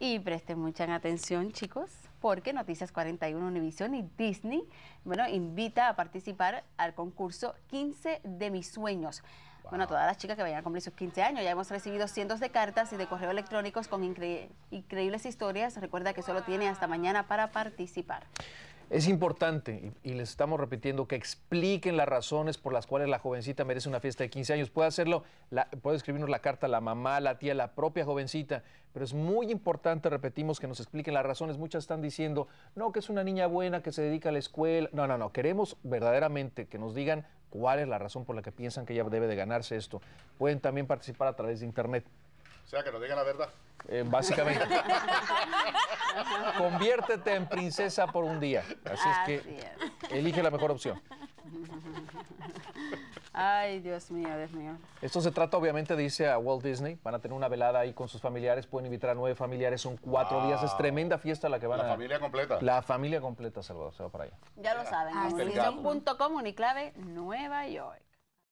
Y presten mucha atención, chicos, porque Noticias 41 Univisión y Disney, bueno, invita a participar al concurso 15 de mis sueños. Wow. Bueno, todas las chicas que vayan a cumplir sus 15 años, ya hemos recibido cientos de cartas y de correos electrónicos con increíbles historias. Recuerda que solo tiene hasta mañana para participar. Es importante, y les estamos repitiendo, que expliquen las razones por las cuales la jovencita merece una fiesta de 15 años. Puede hacerlo, puede escribirnos la carta a la mamá, la tía, la propia jovencita, pero es muy importante, repetimos, que nos expliquen las razones. Muchas están diciendo, no, que es una niña buena, que se dedica a la escuela. No, queremos verdaderamente que nos digan cuál es la razón por la que piensan que ella debe de ganarse esto. Pueden también participar a través de internet. O sea, que nos digan la verdad. Básicamente. Conviértete en princesa por un día. Así es que elige la mejor opción. Ay, Dios mío, Dios mío. Esto se trata obviamente de irse a Walt Disney. Van a tener una velada ahí con sus familiares. Pueden invitar a 9 familiares. Son 4 días. Es tremenda fiesta la que van a... La familia completa. La familia completa, Salvador, se va para allá. Ya lo saben. Univision.com, Uniclave, Nueva York.